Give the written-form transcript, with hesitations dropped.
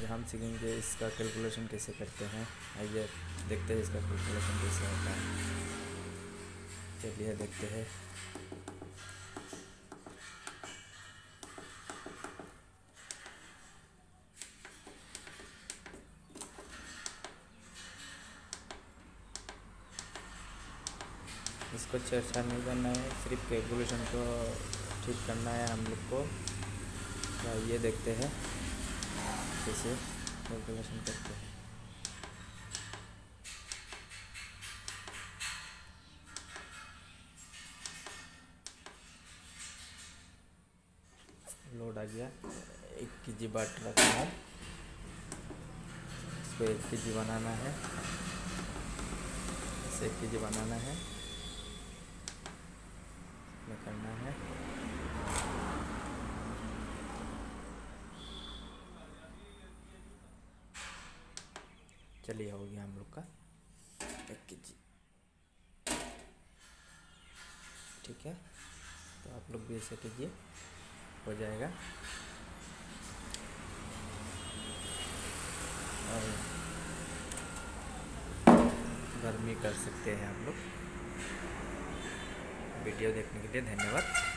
हम सीखेंगे इसका कैलकुलेशन कैसे करते हैं। आइए देखते हैं इसका कैलकुलेशन कैसे होता है। चलिए देखते हैं। इसको चर्चा नहीं करना है, सिर्फ कैलकुलेशन को ठीक करना है हम लोग को। तो ये देखते हैं कैसे कैलकुलेशन करते हैं। लोड आ गया। 1 kg बाट रखा है, इसको 1 kg बनाना है। इसे 1 kg बनाना है, में करना है। चलिए हो गया हम लोग का 1 kg। ठीक है, तो आप लोग भी ऐसे कीजिए, हो जाएगा। और घर में कर सकते हैं आप लोग। वीडियो देखने के लिए धन्यवाद।